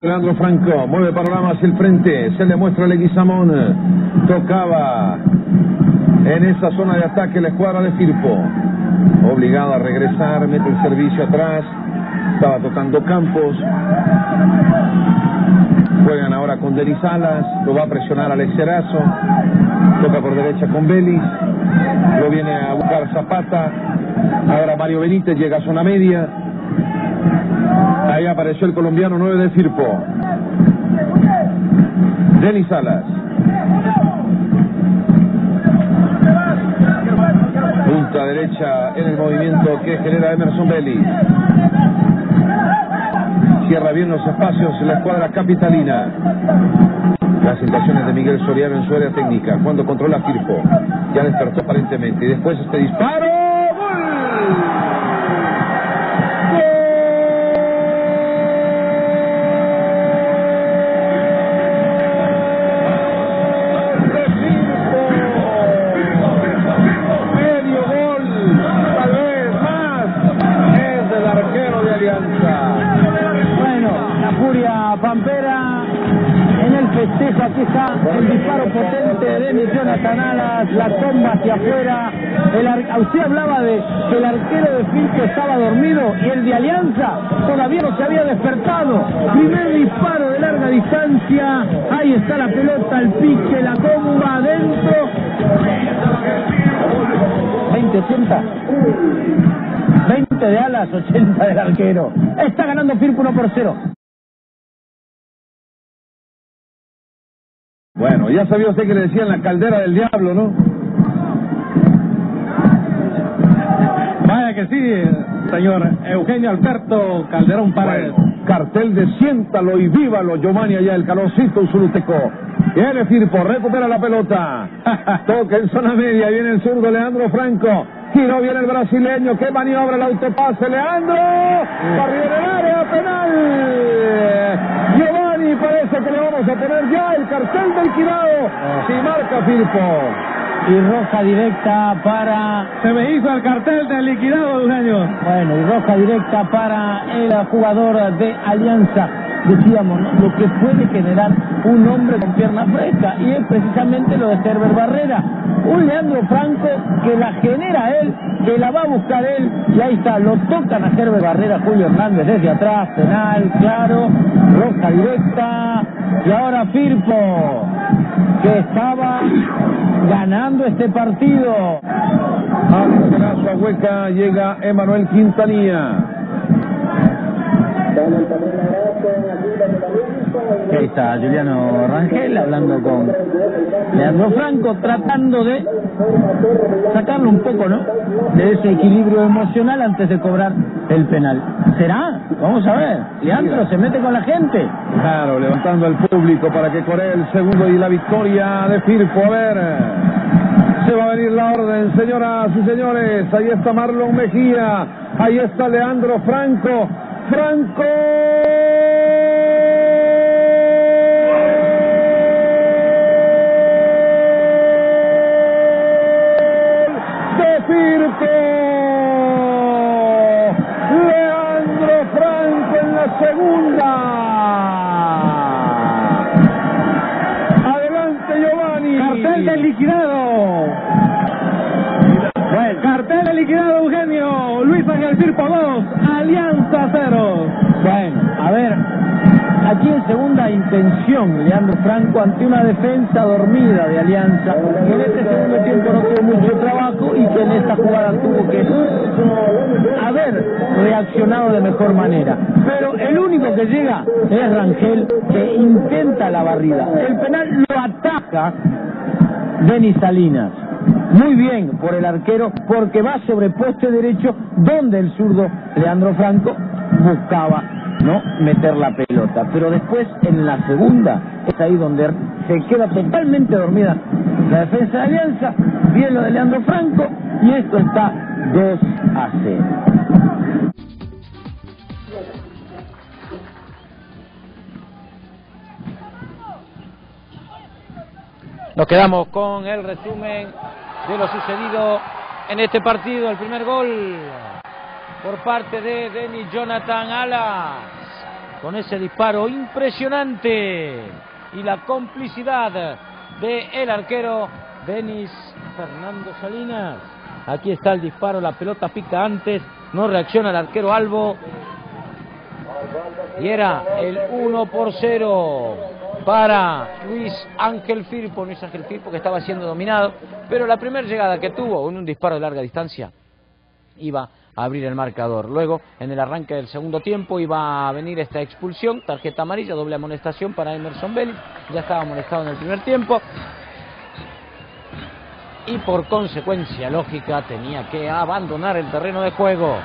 Leandro Franco mueve panorama hacia el frente, se le muestra Leguizamón, tocaba en esa zona de ataque la escuadra de Firpo, obligada a regresar, mete el servicio atrás, estaba tocando Campos, juegan ahora con Denis Salas, lo va a presionar Alex Erazo, toca por derecha con Vélez, lo viene a buscar Zapata, ahora Mario Benítez llega a zona media. Ahí apareció el colombiano 9 de Firpo, Denis Salas. Punta derecha en el movimiento que genera Emerson Vélez. Cierra bien los espacios en la escuadra capitalina. Las intenciones de Miguel Soriano en su área técnica, cuando controla Firpo. Ya despertó aparentemente. Y después este disparo. ¡Gol! Pampera en el festejo. Aquí está el disparo potente de Denis Jonathan Alas, la comba hacia afuera. Usted hablaba de que el arquero de Firpo estaba dormido y el de Alianza todavía no se había despertado. Primer disparo de larga distancia, ahí está la pelota, el pique, la comba adentro. 20-80. 20 de Alas, 80 del arquero. Está ganando Firpo 1-0. Bueno, ya sabía usted que le decían la caldera del diablo, ¿no? Vaya que sí, señor Eugenio Alberto Calderón Paredes. Bueno, cartel de siéntalo y vívalo, Giovanni, allá el calorcito Usuluteco. Viene Firpo, recupera la pelota. Toca en zona media, viene el zurdo Leandro Franco. Giró, viene el brasileño, que maniobra el autopase, Leandro. Barrió en el área, penal. Giovanni, parece que le vamos a poner ya el cartel del liquidado. Si marca Firpo. Y roja directa para... Se me hizo el cartel del liquidado, Eugenio. Bueno, y roja directa para el jugador de Alianza. Decíamos, ¿no?, lo que puede generar un hombre con pierna fresca, y es precisamente lo de Herbert Barrera. Un Leandro Franco que la genera él, que la va a buscar él, y ahí está, lo tocan a Herbert Barrera, Julio Hernández desde atrás, penal, claro, roja directa, y ahora Firpo, que estaba ganando este partido. A su hueca llega Emanuel Quintanilla. Ahí está Juliano Rangel hablando con Leandro Franco, tratando de sacarlo un poco, ¿no?, de ese equilibrio emocional antes de cobrar el penal. ¿Será? Vamos a ver. Leandro se mete con la gente. Claro, levantando al público para que coree el segundo y la victoria de Firpo. A ver, se va a venir la orden, señoras y señores. Ahí está Marlon Mejía, ahí está Leandro Franco. Franco de Firpo. Leandro Franco en la segunda. Adelante, Giovanni. Cartel del liquidado. Bueno, cartel del liquidado, Eugenio. Luis Ángel Firpo 2, Alianza 0. Bueno, a ver, aquí en segunda intención, Leandro Franco ante una defensa dormida de Alianza, que en este segundo tiempo no tuvo mucho trabajo y que en esta jugada tuvo que haber reaccionado de mejor manera. Pero el único que llega es Rangel, que intenta la barrida. El penal lo ataca Denis Salinas. Muy bien por el arquero, porque va sobre poste derecho, donde el zurdo Leandro Franco buscaba, ¿no?, meter la pelota. Pero después, en la segunda, es ahí donde se queda totalmente dormida la defensa de Alianza. Bien lo de Leandro Franco, y esto está 2-0. Nos quedamos con el resumen de lo sucedido en este partido. El primer gol por parte de Denis Jonathan Alas, con ese disparo impresionante y la complicidad del arquero Denis Fernando Salinas. Aquí está el disparo, la pelota pica antes, no reacciona el arquero Albo y era el 1-0 para Luis Ángel Firpo. Luis Ángel Firpo, que estaba siendo dominado, pero la primera llegada que tuvo en un disparo de larga distancia iba a abrir el marcador. Luego, en el arranque del segundo tiempo, iba a venir esta expulsión, tarjeta amarilla, doble amonestación para Emerson Vélez. Ya estaba amonestado en el primer tiempo y por consecuencia lógica tenía que abandonar el terreno de juego.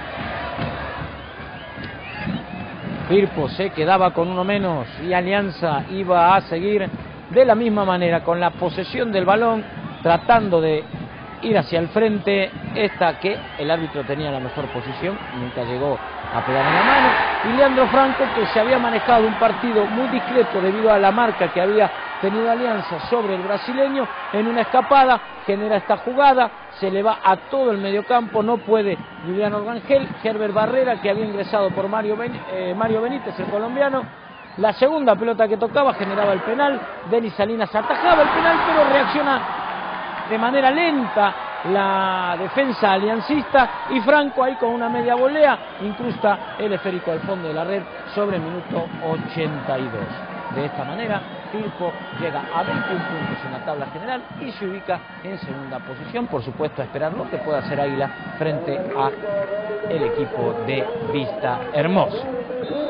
Firpo se quedaba con uno menos y Alianza iba a seguir de la misma manera, con la posesión del balón, tratando de ir hacia el frente. Esta que el árbitro tenía la mejor posición, nunca llegó a pegar en la mano. Y Leandro Franco, que se había manejado un partido muy discreto debido a la marca que había tenido Alianza sobre el brasileño, en una escapada genera esta jugada, se le va a todo el mediocampo, no puede Julián Organgel, Herbert Barrera, que había ingresado por Mario Benítez, el colombiano. La segunda pelota que tocaba generaba el penal, Denis Salinas atajaba el penal, pero reacciona de manera lenta la defensa aliancista y Franco ahí con una media volea incrusta el esférico al fondo de la red sobre el minuto 82. De esta manera, Firpo llega a 21 puntos en la tabla general y se ubica en segunda posición. Por supuesto, a esperar lo que pueda hacer Águila frente a el equipo de Vista Hermosa.